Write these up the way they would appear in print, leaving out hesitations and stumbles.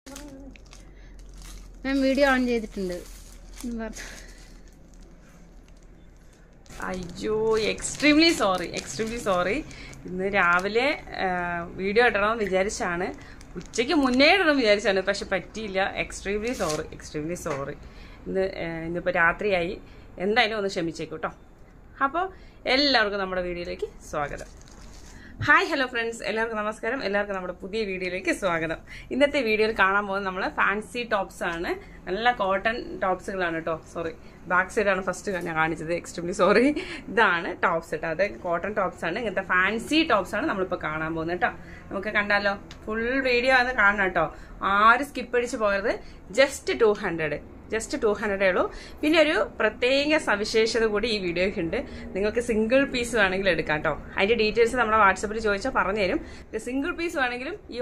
ഞാൻ video on ചെയ്തിട്ടുണ്ട്. അയ്യോ, എക്സ്ട്രീംലി സോറി. ഇന്ന് രാവിലെ വീഡിയോ ഇടണമെന്ന് വിചാരിച്ചാണ്, ഉച്ചയ്ക്ക് മുന്നേ ഇടണമെന്ന് വിചാരിച്ചാണ്, പക്ഷെ പറ്റിയില്ല. Extremely sorry. ഇന്നിപ്പോൾ രാത്രിയായി. എന്തായാലും ഒന്ന് ക്ഷമിച്ചേക്കൂട്ടോ. അപ്പോൾ എല്ലാവർക്കും നമ്മുടെ വീഡിയോയിലേക്ക് സ്വാഗതം. ഹായ് ഹലോ ഫ്രണ്ട്സ്, എല്ലാവർക്കും നമസ്കാരം. എല്ലാവർക്കും നമ്മുടെ പുതിയ വീഡിയോയിലേക്ക് സ്വാഗതം. ഇന്നത്തെ വീഡിയോയിൽ കാണാൻ പോകുന്നത് നമ്മൾ ഫാൻസി ടോപ്സ് ആണ്. നല്ല കോട്ടൺ ടോപ്സുകളാണ് കേട്ടോ. സോറി, ബാക്ക് സൈഡാണ് ഫസ്റ്റ് ഞാൻ കാണിച്ചത്. Extremely sorry. ഇതാണ് ടോപ്സ് കേട്ടോ. അത് കോട്ടൺ ടോപ്സ് ആണ്. ഇങ്ങനത്തെ ഫാൻസി ടോപ്സ് ആണ് നമ്മളിപ്പോൾ കാണാൻ പോകുന്നത് കേട്ടോ. നമുക്ക് കണ്ടാലോ? ഫുൾ വീഡിയോ ആണ് കാണണം കേട്ടോ. ആരും സ്കിപ്പ് അടിച്ച് പോകരുത്. ജസ്റ്റ് 200 ഉള്ളൂ. പിന്നെ ഒരു പ്രത്യേക സവിശേഷത കൂടി ഈ വീഡിയോയ്ക്ക് ഉണ്ട്. നിങ്ങൾക്ക് സിംഗിൾ പീസ് വേണമെങ്കിൽ എടുക്കാം കേട്ടോ. അതിന്റെ ഡീറ്റെയിൽസ് നമ്മുടെ വാട്സപ്പിൽ ചോദിച്ചാൽ പറഞ്ഞുതരും. സിംഗിൾ പീസ് വേണമെങ്കിലും ഈ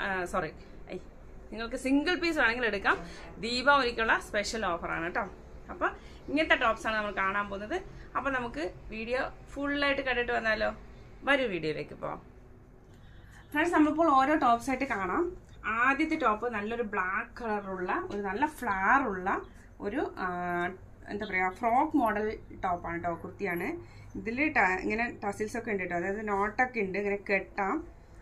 നിങ്ങൾക്ക് സിംഗിൾ പീസ് വേണമെങ്കിൽ എടുക്കാം. ദീപാവലിക്കുള്ള സ്പെഷ്യൽ ഓഫറാണ് കേട്ടോ. അപ്പൊ ഇങ്ങനത്തെ ടോപ്സ് ആണ് നമ്മൾ കാണാൻ പോകുന്നത്. അപ്പൊ നമുക്ക് വീഡിയോ ഫുള്ളായിട്ട് കണ്ടിട്ട് വന്നാലോ? വരൂ, വീഡിയോയിലേക്ക് പോവാം. ഫ്രണ്ട്സ്, നമ്മളിപ്പോൾ ഓരോ ടോപ്സ് ആയിട്ട് കാണാം. ആദ്യത്തെ ടോപ്പ് നല്ലൊരു ബ്ലാക്ക് കളറുള്ള ഒരു നല്ല ഫ്ലവർ ഉള്ള ഒരു എന്താ പറയുക, ഫ്രോക്ക് മോഡൽ ടോപ്പാണ് കേട്ടോ. കുർത്തിയാണ്. ഇതിൽ ഇങ്ങനെ ടസിൽസ് ഒക്കെ ഉണ്ട് കേട്ടോ. അതായത് നോട്ടൊക്കെ ഉണ്ട്, ഇങ്ങനെ കെട്ടാം.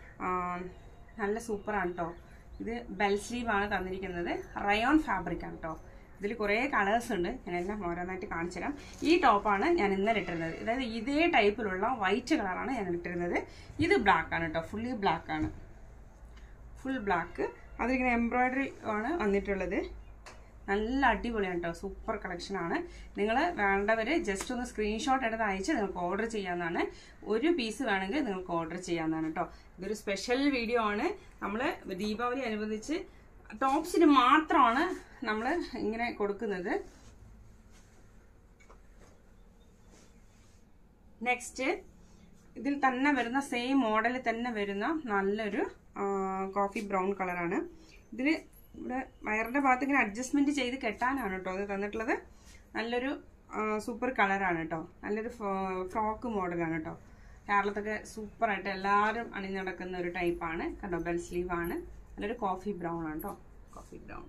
നല്ല സൂപ്പറാണ് കേട്ടോ. ഇത് ബെൽ സ്ലീവ് ആണ് തന്നിരിക്കുന്നത്. റയോൺ ഫാബ്രിക് ആണ് കേട്ടോ. ഇതിൽ കുറേ കളേഴ്സ് ഉണ്ട്. ഞാൻ എല്ലാം ഓരോന്നായിട്ട് കാണിച്ചു തരാം. ഈ ടോപ്പാണ് ഞാൻ ഇന്നലെ ഇട്ടിരുന്നത്. അതായത് ഇതേ ടൈപ്പിലുള്ള വൈറ്റ് കളറാണ് ഞാൻ ഇട്ടിരുന്നത്. ഇത് ബ്ലാക്ക് ആണ് കേട്ടോ. ഫുള്ളി ബ്ലാക്ക് ആണ്. Full black. അതിലിങ്ങനെ എംബ്രോയിഡറി ആണ് വന്നിട്ടുള്ളത്. നല്ല അടിപൊളിയാണ് കേട്ടോ. സൂപ്പർ കളക്ഷൻ ആണ്. നിങ്ങൾ വേണ്ടവർ ജസ്റ്റ് ഒന്ന് സ്ക്രീൻഷോട്ട് എടുത്ത് അയച്ച് നിങ്ങൾക്ക് ഓർഡർ ചെയ്യാവുന്നതാണ്. ഒരു പീസ് വേണമെങ്കിൽ നിങ്ങൾക്ക് ഓർഡർ ചെയ്യാവുന്നതാണ് കേട്ടോ. ഇതൊരു സ്പെഷ്യൽ വീഡിയോ ആണ്. നമ്മൾ ദീപാവലി അനുബന്ധിച്ച് ടോപ്സിന് മാത്രമാണ് നമ്മൾ ഇങ്ങനെ കൊടുക്കുന്നത്. നെക്സ്റ്റ്, ഇതിൽ തന്നെ വരുന്ന സെയിം മോഡലിൽ തന്നെ വരുന്ന നല്ലൊരു കോഫി ബ്രൗൺ കളറാണ്. ഇതിൽ ഇവിടെ വയറിന്റെ ഭാഗത്ത് ഇങ്ങനെ അഡ്ജസ്റ്റ്മെന്റ് ചെയ്ത് കെട്ടാനാണ് കേട്ടോ അത് തന്നിട്ടുള്ളത്. നല്ലൊരു സൂപ്പർ കളറാണ് കേട്ടോ. നല്ലൊരു ഫ്രോക്ക് മോഡലാണ് കേട്ടോ. കേരളത്തൊക്കെ സൂപ്പറായിട്ട് എല്ലാവരും അണിഞ്ഞു നടക്കുന്ന ഒരു ടൈപ്പാണ് കണ്ടോ. ബെൽ സ്ലീവ് ആണ്. നല്ലൊരു കോഫി ബ്രൗൺ ആണ് കേട്ടോ. Coffee brown.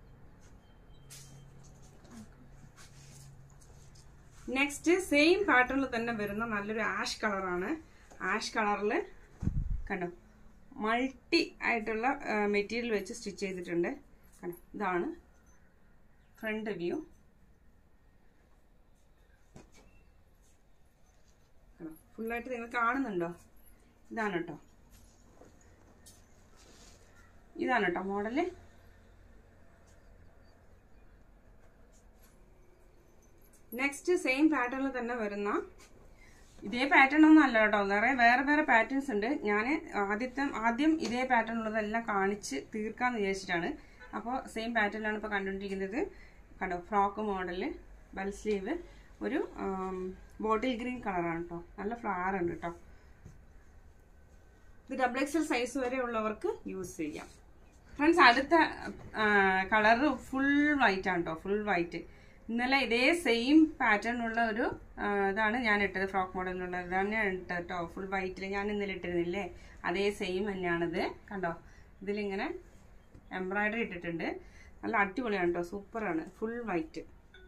നെക്സ്റ്റ്, സെയിം പാറ്റേണിൽ തന്നെ വരുന്ന നല്ലൊരു ആഷ് കളറാണ്. ആഷ് കളറിൽ കണ്ടോ മൾട്ടി ആയിട്ടുള്ള മെറ്റീരിയൽ വെച്ച് സ്റ്റിച്ച് ചെയ്തിട്ടുണ്ട്. കണ്ടോ, ഇതാണ് ഫ്രണ്ട് വ്യൂ. കണ്ടോ, ഫുള്ളായിട്ട് നിങ്ങൾ കാണുന്നുണ്ടോ? ഇതാണ് കേട്ടോ. ഇതാണ് കേട്ടോ മോഡല്. നെക്സ്റ്റ്, സെയിം പാറ്റേണിൽ തന്നെ വരുന്ന, ഇതേ പാറ്റേൺ ഒന്നും അല്ല കേട്ടോ. വേറെ വേറെ പാറ്റേൺസ് ഉണ്ട്. ഞാൻ ആദ്യം ഇതേ പാറ്റേൺ ഉള്ളതെല്ലാം കാണിച്ച് തീർക്കാന്ന് വിചാരിച്ചിട്ടാണ്. അപ്പോൾ സെയിം പാറ്റേണിലാണ് ഇപ്പോൾ കണ്ടുകൊണ്ടിരിക്കുന്നത്. കണ്ടോ, ഫ്രോക്ക് മോഡല്, ബെൽ സ്ലീവ്, ഒരു ബോട്ടിൽ ഗ്രീൻ കളറാണ് കേട്ടോ. നല്ല ഫ്ലവർ ഉണ്ട് കേട്ടോ. ഇത് XXL സൈസ് വരെ ഉള്ളവർക്ക് യൂസ് ചെയ്യാം. ഫ്രണ്ട്സ്, അടുത്ത കളറ് ഫുൾ വൈറ്റ് ആണ് കേട്ടോ. Full white. ഇന്നലെ ഇതേ സെയിം പാറ്റേൺ ഉള്ള ഒരു ഇതാണ് ഞാൻ ഇട്ടത്. ഫ്രോക്ക് മോഡലിനുള്ള ഇതാണ് ഞാൻ ഇട്ടത് കേട്ടോ. ഫുൾ വൈറ്റിൽ ഞാൻ ഇന്നലെ ഇട്ടിരുന്നില്ലേ, അതേ സെയിം തന്നെയാണിത്. കണ്ടോ, ഇതിലിങ്ങനെ എംബ്രോയിഡറി ഇട്ടിട്ടുണ്ട്. നല്ല അടിപൊളിയാണ് കേട്ടോ. സൂപ്പറാണ്. ഫുൾ വൈറ്റ്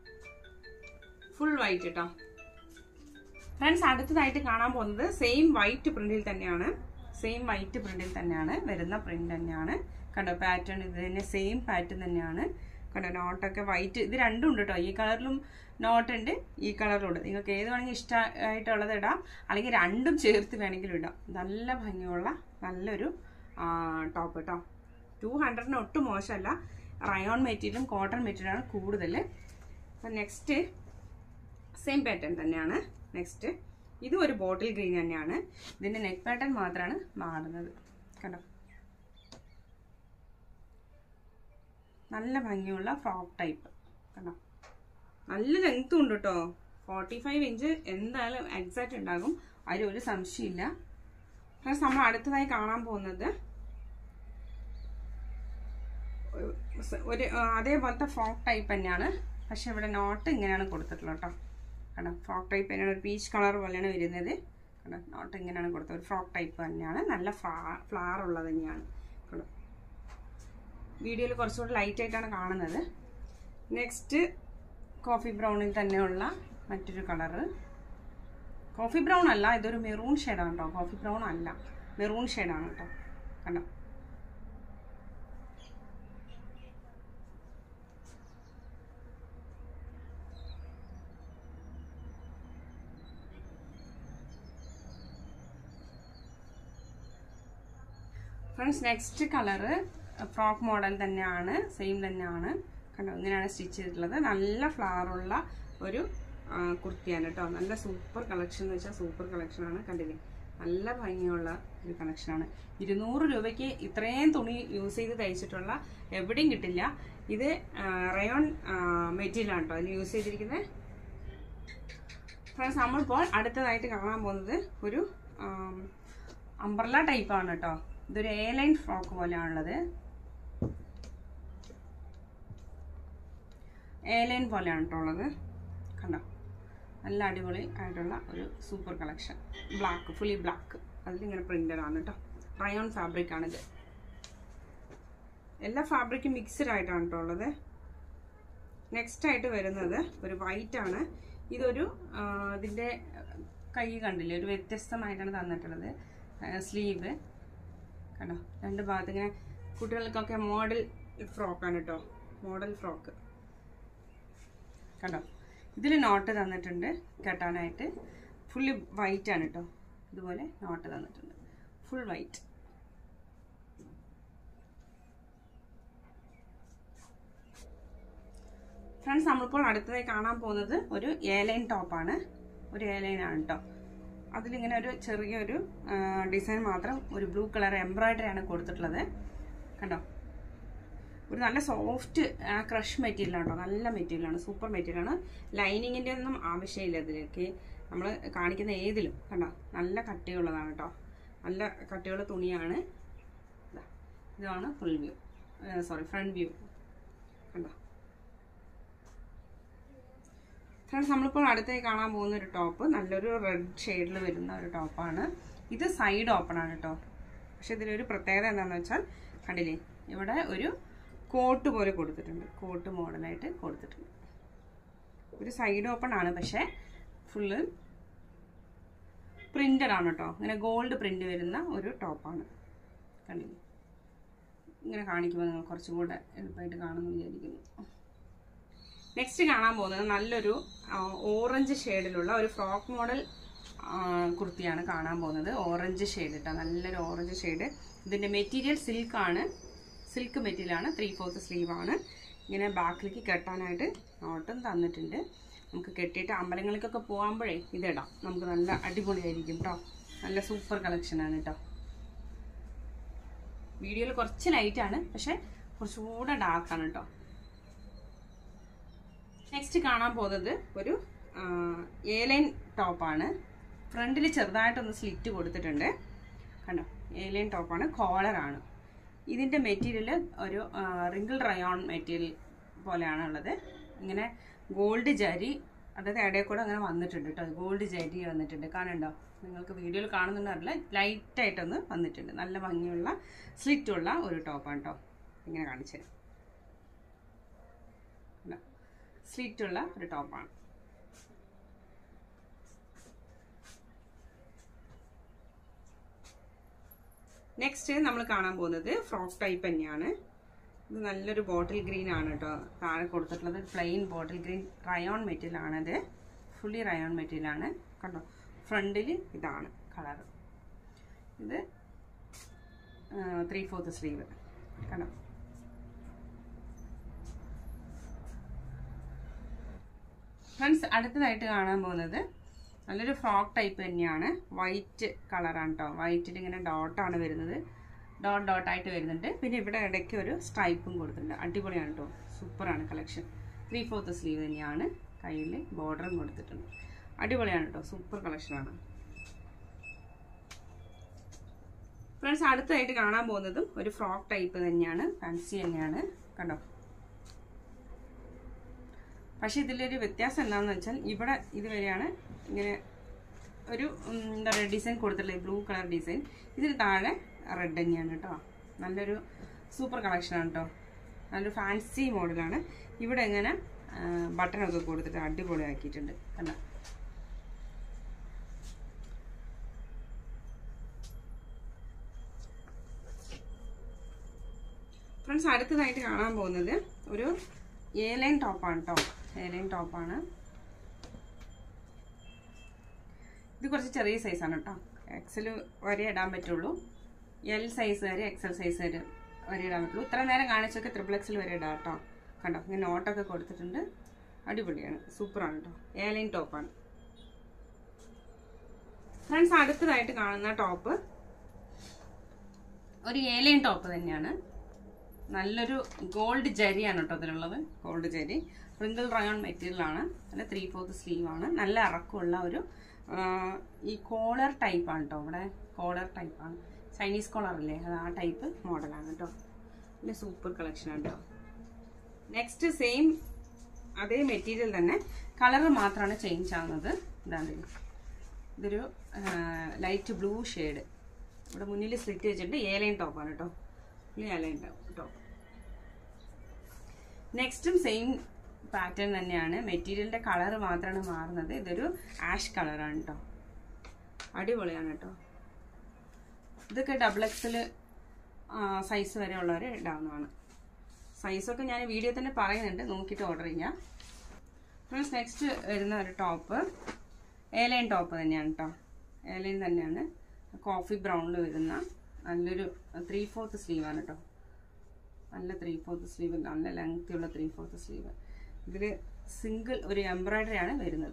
കേട്ടോ. ഫ്രണ്ട്സ്, അടുത്തതായിട്ട് കാണാൻ പോകുന്നത് സെയിം വൈറ്റ് പ്രിന്റിൽ തന്നെയാണ് വരുന്ന പ്രിന്റ് തന്നെയാണ്. കണ്ടോ, പാറ്റേൺ ഇത് തന്നെ, സെയിം പാറ്റേൺ തന്നെയാണ്. കണ്ടോ, നോട്ടൊക്കെ വൈറ്റ്. ഇത് രണ്ടും ഉണ്ട് കേട്ടോ. ഈ കളറിലും നോട്ടുണ്ട്, ഈ കളറിലും ഉണ്ട്. നിങ്ങൾക്ക് ഏത് വേണമെങ്കിൽ ഇഷ്ടമായിട്ടുള്ളത് ഇടാം, അല്ലെങ്കിൽ രണ്ടും ചേർത്ത് വേണമെങ്കിലും ഇടാം. നല്ല ഭംഗിയുള്ള നല്ലൊരു ടോപ്പ് കേട്ടോ. 200-ന് ഒട്ടും മോശമല്ല. റയോൺ മെറ്റീരിയലും കോട്ടൺ മെറ്റീരിയലാണ് കൂടുതൽ. അപ്പം നെക്സ്റ്റ്, സെയിം പാറ്റേൺ തന്നെയാണ്. നെക്സ്റ്റ്, ഇതും ഒരു ബോട്ടിൽ ഗ്രീൻ തന്നെയാണ്. ഇതിൻ്റെ നെക്ക് പാറ്റേൺ മാത്രമാണ് മാറുന്നത്. കണ്ടോ, നല്ല ഭംഗിയുള്ള ഫ്രോക്ക് ടൈപ്പ്. കണ്ടോ, നല്ല ലെങ്ത്തും ഉണ്ട് കേട്ടോ. 45 ഇഞ്ച് എന്തായാലും എക്സാക്റ്റ് ഉണ്ടാകും. അതിലൊരു സംശയമില്ല. പ്ലസ് നമ്മൾ അടുത്തതായി കാണാൻ പോകുന്നത് ഒരു അതേപോലത്തെ ഫ്രോക്ക് ടൈപ്പ് തന്നെയാണ്. പക്ഷെ ഇവിടെ നോട്ട് ഇങ്ങനെയാണ് കൊടുത്തിട്ടുള്ളത് കേട്ടോ. കണ്ടോ, ഫ്രോക്ക് ടൈപ്പ് തന്നെയാണ്. ഒരു പീച്ച് കളർ പോലെയാണ് വരുന്നത്. കണ്ടോ, നോട്ട് ഇങ്ങനെയാണ് കൊടുത്തത്. ഒരു ഫ്രോക്ക് ടൈപ്പ് തന്നെയാണ്. നല്ല ഫ്ലവർ ഉള്ളത് തന്നെയാണ്. കണ്ടോ, വീഡിയോയിൽ കുറച്ചുകൂടി ലൈറ്റ് ആയിട്ടാണ് കാണുന്നത്. നെക്സ്റ്റ് കോഫി ബ്രൗണിൽ തന്നെയുള്ള മറ്റൊരു കളറ്. കോഫി ബ്രൗൺ അല്ല, ഇതൊരു മെറൂൺ ഷെയ്ഡാണ് കേട്ടോ. കോഫി ബ്രൗൺ അല്ല, മെറൂൺ ഷെയ്ഡാണ് കേട്ടോ. കണ്ടോ? Friends, next colour frock model തന്നെയാണ്, സെയിം തന്നെയാണ്. കണ്ടോ? ഇങ്ങനെയാണ് സ്റ്റിച്ച് ചെയ്തിട്ടുള്ളത്. നല്ല ഫ്ലവറുള്ള ഒരു കുർത്തിയാണ് കേട്ടോ. നല്ല സൂപ്പർ കളക്ഷൻ എന്ന് വെച്ചാൽ സൂപ്പർ കളക്ഷനാണ്. കണ്ടില്ലേ? നല്ല ഭംഗിയുള്ള ഒരു കളക്ഷനാണ്. 200 രൂപയ്ക്ക് ഇത്രയും തുണി യൂസ് ചെയ്ത് തയ്ച്ചിട്ടുള്ള എവിടെയും കിട്ടില്ല. ഇത് റയോൺ മെറ്റീരിയലാണ് കേട്ടോ അതിൽ യൂസ് ചെയ്തിരിക്കുന്നത്. ഫ്രണ്ട്സ്, നമ്മളിപ്പോൾ അടുത്തതായിട്ട് കാണാൻ പോകുന്നത് ഒരു അംബ്രല്ല ടൈപ്പാണ് കേട്ടോ. ഇതൊരു എ ലൈൻ ഫ്രോക്ക് പോലെയാണുള്ളത്. എ ലൈൻ പോലെയാണ് കേട്ടോ ഉള്ളത്. കണ്ടോ? നല്ല അടിപൊളി ആയിട്ടുള്ള ഒരു super collection. Black, fully black, അതിലിങ്ങനെ പ്രിന്റഡ് ആണ് കേട്ടോ. റയോൺ ഫാബ്രിക് ആണിത്. എല്ലാ ഫാബ്രിക്കും മിക്സ്ഡ് ആയിട്ടാണ് കേട്ടോ ഉള്ളത്. നെക്സ്റ്റ് ആയിട്ട് വരുന്നത് ഒരു വൈറ്റ് ആണ്. ഇതൊരു ഇതിൻ്റെ കൈ കണ്ടില്ലേ, ഒരു വ്യത്യസ്തമായിട്ടാണ് തന്നിട്ടുള്ളത്. സ്ലീവ് കണ്ടോ? രണ്ട് ഭാഗത്ത് ഇങ്ങനെ കുട്ടികൾക്കൊക്കെ മോഡൽ ഫ്രോക്കാണ് കേട്ടോ. മോഡൽ ഫ്രോക്ക് കണ്ടോ? ഇതിൽ നോട്ട് തന്നിട്ടുണ്ട് കെട്ടാനായിട്ട്. ഫുള്ളി വൈറ്റ് ആണ് കേട്ടോ. ഇതുപോലെ നോട്ട് തന്നിട്ടുണ്ട്, ഫുൾ വൈറ്റ്. ഫ്രണ്ട്സ്, നമ്മളിപ്പോൾ അടുത്തതായി കാണാൻ പോകുന്നത് ഒരു എ ലൈൻ ടോപ്പാണ്. ഒരു എ ലൈൻ ആണ് കേട്ടോ. അതിലിങ്ങനെ ഒരു ചെറിയൊരു ഡിസൈൻ മാത്രം, ഒരു ബ്ലൂ കളർ എംബ്രോയിഡറി ആണ് കൊടുത്തിട്ടുള്ളത്. കണ്ടോ? ഒരു നല്ല സോഫ്റ്റ് ക്രഷ് മെറ്റീരിയലാണ് കേട്ടോ. നല്ല മെറ്റീരിയലാണ്, സൂപ്പർ മെറ്റീരിയലാണ്. ലൈനിങ്ങിൻ്റെ ഒന്നും ആവശ്യമില്ല ഇതിലേക്ക്, നമ്മൾ കാണിക്കുന്ന ഏതിലും. കണ്ടോ? നല്ല കട്ടിയുള്ളതാണ് കേട്ടോ. നല്ല കട്ടിയുള്ള തുണിയാണ്. ഇതാണ് ഫുൾ വ്യൂ, ഫ്രണ്ട് വ്യൂ. കണ്ടോ? ഫ്രണ്ട്സ്, നമ്മളിപ്പോൾ അടുത്തായി കാണാൻ പോകുന്ന ഒരു ടോപ്പ് നല്ലൊരു റെഡ് ഷെയ്ഡിൽ വരുന്ന ഒരു ടോപ്പാണ്. ഇത് സൈഡ് ഓപ്പൺ ആണ് കേട്ടോ. പക്ഷെ ഇതിലൊരു പ്രത്യേകത എന്താണെന്ന് വെച്ചാൽ കണ്ടില്ലേ, ഇവിടെ ഒരു കോട്ട് പോലെ കൊടുത്തിട്ടുണ്ട്. കോട്ട് മോഡലായിട്ട് കൊടുത്തിട്ടുണ്ട്. ഒരു സൈഡ് ഓപ്പൺ ആണ്, പക്ഷെ ഫുള്ള് പ്രിന്റഡ് ആണ് കേട്ടോ. ഇങ്ങനെ ഗോൾഡ് പ്രിന്റ് വരുന്ന ഒരു ടോപ്പാണ്. കണ്ടില്ലേ? ഇങ്ങനെ കാണിക്കുമ്പോൾ നിങ്ങൾ കുറച്ചും കൂടെ എളുപ്പമായിട്ട് കാണുമെന്ന് വിചാരിക്കുന്നു. നെക്സ്റ്റ് കാണാൻ പോകുന്നത് നല്ലൊരു ഓറഞ്ച് ഷെയ്ഡിലുള്ള ഒരു ഫ്രോക്ക് മോഡൽ കുർത്തിയാണ് കാണാൻ പോകുന്നത്. ഓറഞ്ച് ഷെയ്ഡ് കേട്ടോ, നല്ലൊരു ഓറഞ്ച് ഷെയ്ഡ്. ഇതിൻ്റെ മെറ്റീരിയൽ സിൽക്കാണ്, സിൽക്ക് മെറ്റീരിയലാണ്. 3/4 സ്ലീവാണ്. ഇങ്ങനെ ബാക്കിലേക്ക് കെട്ടാനായിട്ട് നോട്ടും തന്നിട്ടുണ്ട്. നമുക്ക് കെട്ടിയിട്ട് അമ്പലങ്ങളിലേക്കൊക്കെ പോകുമ്പോഴേ ഇതിടാം. നമുക്ക് നല്ല അടിപൊളിയായിരിക്കും കേട്ടോ. നല്ല സൂപ്പർ കളക്ഷനാണ് കേട്ടോ. വീഡിയോയിൽ കുറച്ച് ലൈറ്റാണ്, പക്ഷെ കുറച്ചുകൂടെ ഡാർക്കാണ് കേട്ടോ. നെക്സ്റ്റ് കാണാൻ പോകുന്നത് ഒരു എ ലൈൻ ടോപ്പാണ്. ഫ്രണ്ടിൽ ചെറുതായിട്ടൊന്ന് സ്ലിറ്റ് കൊടുത്തിട്ടുണ്ട്. കണ്ടോ? എ ലൈൻ ടോപ്പാണ്, കോളറാണ്. ഇതിൻ്റെ മെറ്റീരിയൽ ഒരു റിങ്കിൾ റയോൺ മെറ്റീരിയൽ പോലെയാണ് ഉള്ളത്. ഇങ്ങനെ ഗോൾഡ് ജരി, അതായത് ഇടയിൽ കൂടെ അങ്ങനെ വന്നിട്ടുണ്ട് കേട്ടോ. ഗോൾഡ് ജരി വന്നിട്ടുണ്ട്. കാണുന്നുണ്ടോ? നിങ്ങൾക്ക് വീഡിയോയിൽ കാണുന്നുണ്ടല്ല, ലൈറ്റായിട്ടൊന്ന് വന്നിട്ടുണ്ട്. നല്ല ഭംഗിയുള്ള സ്ലിറ്റുള്ള ഒരു ടോപ്പാണ് കേട്ടോ. ഇങ്ങനെ കാണിച്ചു തരാം. സ്ലിറ്റുള്ള ഒരു ടോപ്പാണ്. നെക്സ്റ്റ് നമ്മൾ കാണാൻ പോകുന്നത് ഫ്രോക്ക് ടൈപ്പ് തന്നെയാണ്. ഇത് നല്ലൊരു ബോട്ടിൽ ഗ്രീൻ ആണ് കേട്ടോ. താഴെ കൊടുത്തിട്ടുള്ളത് plain bottle green rayon material ആണത്. ഫുള്ളി റയോൺ മെറ്റീരിയലാണ്. കണ്ടോ? ഫ്രണ്ടിൽ ഇതാണ് കളർ. ഇത് 3/4 സ്ലീവ്. കണ്ടോ? ഫ്രണ്ട്സ്, അടുത്തതായിട്ട് കാണാൻ പോകുന്നത് നല്ലൊരു ഫ്രോക്ക് ടൈപ്പ് തന്നെയാണ്. വൈറ്റ് കളറാണ് കേട്ടോ. വൈറ്റിൽ ഇങ്ങനെ ഡോട്ടാണ് വരുന്നത്. ഡോട്ടായിട്ട് വരുന്നുണ്ട്. പിന്നെ ഇവിടെ ഇടയ്ക്ക് ഒരു സ്ട്രൈപ്പും കൊടുത്തിട്ടുണ്ട്. അടിപൊളിയാണ് കേട്ടോ. സൂപ്പറാണ് കളക്ഷൻ. 3/4 സ്ലീവ് തന്നെയാണ്. കയ്യിൽ ബോർഡറും കൊടുത്തിട്ടുണ്ട്. അടിപൊളിയാണ് കേട്ടോ. സൂപ്പർ കളക്ഷനാണ്. ഫ്രണ്ട്സ്, അടുത്തതായിട്ട് കാണാൻ പോകുന്നതും ഒരു ഫ്രോക്ക് ടൈപ്പ് തന്നെയാണ്. ഫാൻസി തന്നെയാണ്. കണ്ടോ? പക്ഷെ ഇതിലൊരു വ്യത്യാസം എന്താണെന്ന് വെച്ചാൽ ഇവിടെ ഇതുവരെയാണ് ഇങ്ങനെ ഒരു എന്താ പറയുക ഡിസൈൻ കൊടുത്തിട്ടുള്ളത്, ബ്ലൂ കളർ ഡിസൈൻ. ഇതിന് താഴെ റെഡ് തന്നെയാണ് കേട്ടോ. നല്ലൊരു സൂപ്പർ കളക്ഷനാണ് കേട്ടോ. നല്ലൊരു ഫാൻസി മോഡലാണ്. ഇവിടെ ഇങ്ങനെ ബട്ടണൊക്കെ കൊടുത്തിട്ട് അടിപൊളിയാക്കിയിട്ടുണ്ട്. കണ്ടോ? ഫ്രണ്ട്സ്, അടുത്തതായിട്ട് കാണാൻ പോകുന്നത് ഒരു എ-ലൈൻ ടോപ്പാണ് കേട്ടോ. എ-ലൈൻ ടോപ്പാണ്. ഇത് കുറച്ച് ചെറിയ സൈസാണ് കേട്ടോ. എക്സൽ വരെ ഇടാൻ പറ്റുള്ളൂ. എൽ സൈസ് വരെ എക്സൽ സൈസ് വരെ ഇടാൻ പറ്റുള്ളൂ. ഇത്ര നേരം കാണിച്ചൊക്കെ XXL വരെ ഇടാം കേട്ടോ. കണ്ടോ? ഇങ്ങനെ നോട്ടൊക്കെ കൊടുത്തിട്ടുണ്ട്. അടിപൊളിയാണ്, സൂപ്പറാണ് കേട്ടോ. എ-ലൈൻ ടോപ്പാണ്. ഫ്രണ്ട്സ്, അടുത്തതായിട്ട് കാണുന്ന ടോപ്പ് ഒരു എ-ലൈൻ ടോപ്പ് തന്നെയാണ്. നല്ലൊരു ഗോൾഡ് ജരിയാണ് കേട്ടോ ഇതിലുള്ളത്. ഗോൾഡ് ജരി റിങ്കിൾ റയോൺ മെറ്റീരിയലാണ്. നല്ല 3/4 സ്ലീവാണ്. നല്ല ഇറക്കമുള്ള ഒരു ഈ കോളർ ടൈപ്പാണ് കേട്ടോ. ഇവിടെ കോളർ ടൈപ്പാണ്. ചൈനീസ് കോളർ അല്ലേ, അത് ആ ടൈപ്പ് മോഡലാണ് കേട്ടോ. പിന്നെ സൂപ്പർ കളക്ഷനാണ് കേട്ടോ. നെക്സ്റ്റ് സെയിം അതേ മെറ്റീരിയൽ തന്നെ, കളർ മാത്രമാണ് ചേഞ്ച് ആവുന്നത്. ഇതാണ്, ഇതൊരു ലൈറ്റ് ബ്ലൂ ഷെയ്ഡ്. ഇവിടെ മുന്നിൽ സ്ലിറ്റ് വെച്ചിട്ട് എ-ലൈൻ ടോപ്പാണ് കേട്ടോ. A line top. നെക്സ്റ്റും സെയിം പാറ്റേൺ തന്നെയാണ്. മെറ്റീരിയലിന്റെ കളർ മാത്രമാണ് മാറുന്നത്. ഇതൊരു ആഷ് കളറാണ് കേട്ടോ. അടിപൊളിയാണ് കേട്ടോ. ഇതൊക്കെ XXL സൈസ് വരെ ഉള്ളവർ ഇടാവുന്നതാണ്. സൈസൊക്കെ ഞാൻ വീഡിയോ തന്നെ പറയുന്നുണ്ട്, നോക്കിയിട്ട് ഓർഡർ ചെയ്യാം. ഫ്രണ്ട്സ്, നെക്സ്റ്റ് വരുന്ന ഒരു ടോപ്പ് എ-ലൈൻ ടോപ്പ് തന്നെയാണ് കേട്ടോ. എ-ലൈൻ തന്നെയാണ്. കോഫി ബ്രൗണിൽ വരുന്ന നല്ലൊരു 3/4 സ്ലീവാണ് കേട്ടോ. നല്ല 3/4 സ്ലീവ്, നല്ല ലെങ്തിയുള്ള 3/4 സ്ലീവ്. ഇതിൽ സിംഗിൾ ഒരു എംബ്രോയിഡറി ആണ് വരുന്നത്.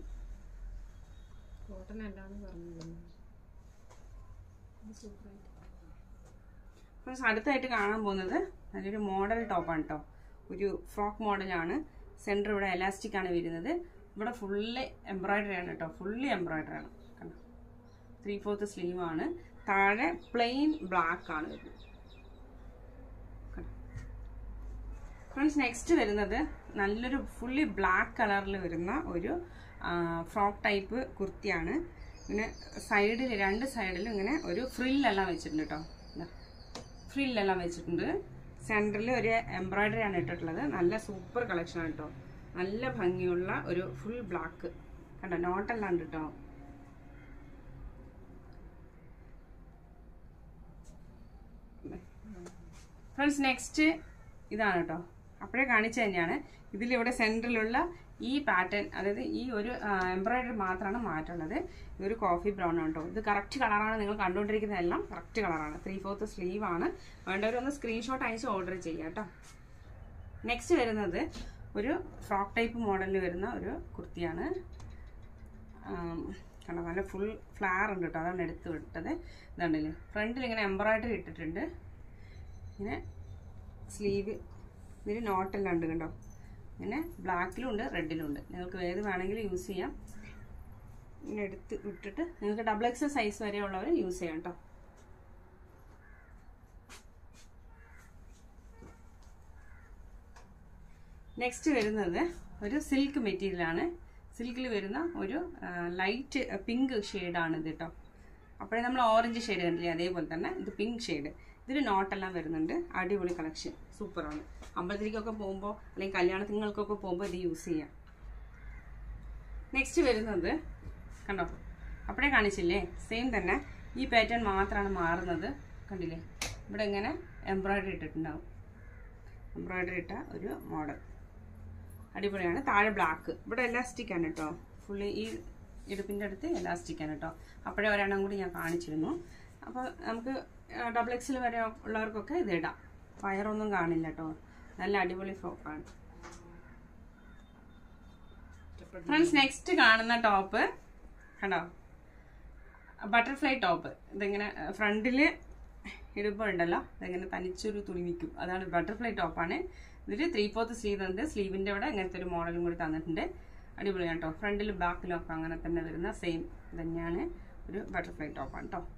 അടുത്തായിട്ട് കാണാൻ പോകുന്നത് നല്ലൊരു മോഡൽ ടോപ്പാണ് കേട്ടോ. ഒരു ഫ്രോക്ക് മോഡലാണ്. സെൻറ്റർ ഇവിടെ എലാസ്റ്റിക് ആണ് വരുന്നത്. ഇവിടെ ഫുള്ളി എംബ്രോയിഡറി ആണ് കേട്ടോ. ഫുള്ളി എംബ്രോയിഡറി ആണ്. കണ്ടോ? 3/4 സ്ലീവാണ്. താഴെ പ്ലെയിൻ ബ്ലാക്ക് ആണ് വരുന്നത്. ഫ്രണ്ട്സ്, നെക്സ്റ്റ് വരുന്നത് നല്ലൊരു ഫുള്ളി ബ്ലാക്ക് കളറിൽ വരുന്ന ഒരു ഫ്രോക്ക് ടൈപ്പ് കുർത്തിയാണ്. ഇങ്ങനെ സൈഡിൽ, രണ്ട് സൈഡിലും ഇങ്ങനെ ഒരു ഫ്രില്ലെല്ലാം വെച്ചിട്ടുണ്ട് കേട്ടോ. ഫ്രില്ലെല്ലാം വെച്ചിട്ടുണ്ട്. സെൻറ്ററിൽ ഒരു എംബ്രോയിഡറി ആണ് ഇട്ടിട്ടുള്ളത്. നല്ല സൂപ്പർ കളക്ഷനാണ് കേട്ടോ. നല്ല ഭംഗിയുള്ള ഒരു ഫുൾ ബ്ലാക്ക്. കണ്ടോ? നോട്ടെല്ലാം ഉണ്ട് കേട്ടോ. ഫ്രണ്ട്സ്, നെക്സ്റ്റ് ഇതാണ് കേട്ടോ. അപ്പോഴേ കാണിച്ചു തന്നെയാണ്. ഇതിലിവിടെ സെൻറ്ററിലുള്ള ഈ പാറ്റേൺ, അതായത് ഈ ഒരു എംബ്രോയിഡറി മാത്രമാണ് മാറ്റുള്ളത്. ഇതൊരു കോഫി ബ്രൗൺ ആണ് കേട്ടോ. ഇത് കറക്റ്റ് കളറാണ്. നിങ്ങൾ കണ്ടുകൊണ്ടിരിക്കുന്നതെല്ലാം കറക്റ്റ് കളറാണ്. 3/4 സ്ലീവാണ്. വേണ്ടവരൊന്ന് സ്ക്രീൻഷോട്ട് അയച്ച് ഓർഡർ ചെയ്യാം കേട്ടോ. നെക്സ്റ്റ് വരുന്നത് ഒരു ഫ്രോക്ക് ടൈപ്പ് മോഡലിൽ വരുന്ന ഒരു കുർത്തിയാണ്. കണ്ടോ? നല്ല ഫുൾ ഫ്ലവർ ഉണ്ട് കേട്ടോ. അതാണ് എടുത്ത് വിട്ടത്. ഇതുണ്ടല്ലേ, ഫ്രണ്ടിൽ ഇങ്ങനെ എംബ്രോയിഡറി ഇട്ടിട്ടുണ്ട്. ഇങ്ങനെ സ്ലീവ്, ഇതിൽ നോട്ടെല്ലാം ഉണ്ട് കണ്ടോ. ഇങ്ങനെ ബ്ലാക്കിലും ഉണ്ട്, റെഡിലും ഉണ്ട്. നിങ്ങൾക്ക് ഏത് വേണമെങ്കിലും യൂസ് ചെയ്യാം. ഇങ്ങനെ എടുത്ത് വിട്ടിട്ട് നിങ്ങൾക്ക് XXL സൈസ് വരെയുള്ളവർ യൂസ് ചെയ്യാം കേട്ടോ. നെക്സ്റ്റ് വരുന്നത് ഒരു സിൽക്ക് മെറ്റീരിയലാണ്. സിൽക്കിൽ വരുന്ന ഒരു ലൈറ്റ് പിങ്ക് ഷെയ്ഡാണ് ഇത് കേട്ടോ. അപ്പോഴേ നമ്മൾ ഓറഞ്ച് ഷെയ്ഡ് കണ്ടില്ലേ, അതേപോലെ തന്നെ ഇത് പിങ്ക് ഷെയ്ഡ്. ഇതിൽ നോട്ടെല്ലാം വരുന്നുണ്ട്. അടിപൊളി കളക്ഷൻ, സൂപ്പറാണ്. അമ്പലത്തിലേക്കൊക്കെ പോകുമ്പോൾ അല്ലെങ്കിൽ കല്യാണത്തിങ്ങൾക്കൊക്കെ പോകുമ്പോൾ ഇത് യൂസ് ചെയ്യാം. നെക്സ്റ്റ് വരുന്നത് കണ്ടോ, അപ്പോഴേ കാണിച്ചില്ലേ, സെയിം തന്നെ. ഈ പാറ്റേൺ മാത്രമാണ് മാറുന്നത്. കണ്ടില്ലേ, ഇവിടെ ഇങ്ങനെ എംബ്രോയിഡറി ഇട്ടിട്ടുണ്ടാവും. എംബ്രോയിഡറി ഇട്ട ഒരു മോഡൽ അടിപൊളിയാണ്. താഴെ ബ്ലാക്ക്. ഇവിടെ എലാസ്റ്റിക് ആണ് കേട്ടോ. ഫുള്ളി ഈ ഇടുപ്പിൻ്റെ അടുത്ത് എലാസ്റ്റിക് ആണ് കേട്ടോ. അപ്പോഴേ ഒരെണ്ണം കൂടി ഞാൻ കാണിച്ചിരുന്നു. അപ്പോൾ നമുക്ക് XXL വരെ ഉള്ളവർക്കൊക്കെ ഇത് ഇടാം. വയറൊന്നും കാണില്ല കേട്ടോ. നല്ല അടിപൊളി ഫ്രോക്കാണ്. ഫ്രണ്ട്സ്, നെക്സ്റ്റ് കാണുന്ന ടോപ്പ് കണ്ടോ, ബട്ടർഫ്ലൈ ടോപ്പ്. ഇതിങ്ങനെ ഫ്രണ്ടിൽ ഇടുമ്പുണ്ടല്ലോ, ഇതെങ്ങനെ തനിച്ചൊരു തുണി നിൽക്കും. അതാണ് ബട്ടർഫ്ലൈ ടോപ്പാണ്. ഇതിൽ 3/4 സ്ലീവ് ഉണ്ട്. സ്ലീവിൻ്റെ അവിടെ ഇങ്ങനത്തെ ഒരു മോഡലും കൂടി തന്നിട്ടുണ്ട്. അടിപൊളിയാണ് കേട്ടോ. ഫ്രണ്ടിലും ബാക്കിലും ഒക്കെ അങ്ങനെ തന്നെ വരുന്ന സെയിം തന്നെയാണ്. ഒരു ബട്ടർഫ്ലൈ ടോപ്പാണ് കേട്ടോ.